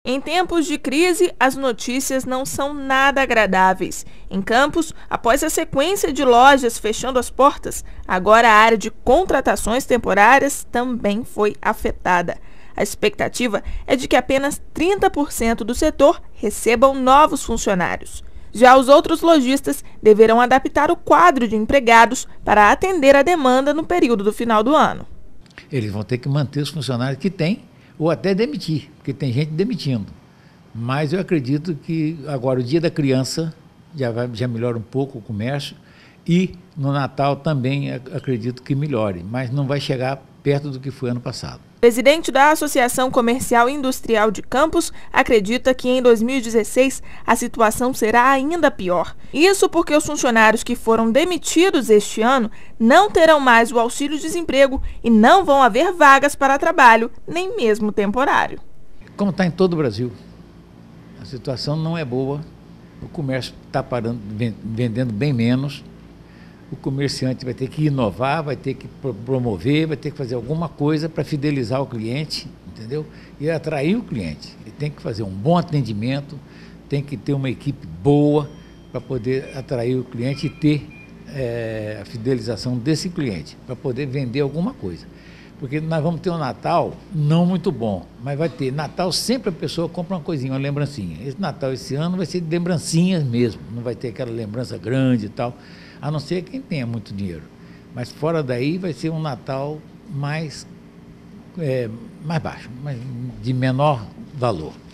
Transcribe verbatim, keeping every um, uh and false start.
Em tempos de crise, as notícias não são nada agradáveis. Em Campos, após a sequência de lojas fechando as portas, agora a área de contratações temporárias também foi afetada. A expectativa é de que apenas trinta por cento do setor recebam novos funcionários. Já os outros lojistas deverão adaptar o quadro de empregados para atender a demanda no período do final do ano. Eles vão ter que manter os funcionários que têm, ou até demitir, porque tem gente demitindo. Mas eu acredito que agora o Dia da Criança já, vai, já melhora um pouco o comércio e no Natal também acredito que melhore, mas não vai chegar perto do que foi ano passado. O presidente da Associação Comercial e Industrial de Campos acredita que em dois mil e dezesseis a situação será ainda pior. Isso porque os funcionários que foram demitidos este ano não terão mais o auxílio-desemprego e não vão haver vagas para trabalho, nem mesmo temporário. Como está em todo o Brasil, a situação não é boa, o comércio está parando, vendendo bem menos. O comerciante vai ter que inovar, vai ter que promover, vai ter que fazer alguma coisa para fidelizar o cliente, entendeu? E atrair o cliente. Ele tem que fazer um bom atendimento, tem que ter uma equipe boa para poder atrair o cliente e ter é, a fidelização desse cliente, para poder vender alguma coisa. Porque nós vamos ter um Natal não muito bom, mas vai ter Natal, sempre a pessoa compra uma coisinha, uma lembrancinha. Esse Natal, esse ano, vai ser de lembrancinhas mesmo, não vai ter aquela lembrança grande e tal, a não ser quem tenha muito dinheiro. Mas fora daí vai ser um Natal mais, é, mais baixo, mais, de menor valor.